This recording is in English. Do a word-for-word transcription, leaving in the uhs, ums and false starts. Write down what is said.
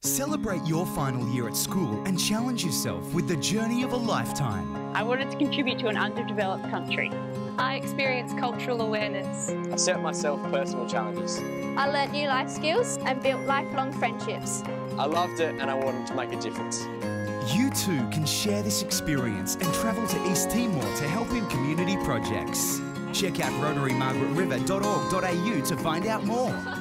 Celebrate your final year at school and challenge yourself with the journey of a lifetime. I wanted to contribute to an underdeveloped country. I experienced cultural awareness. I set myself personal challenges. I learnt new life skills and built lifelong friendships. I loved it and I wanted to make a difference. You too can share this experience and travel to East Timor to help in community projects. Check out rotary margaret river dot org dot a u to find out more.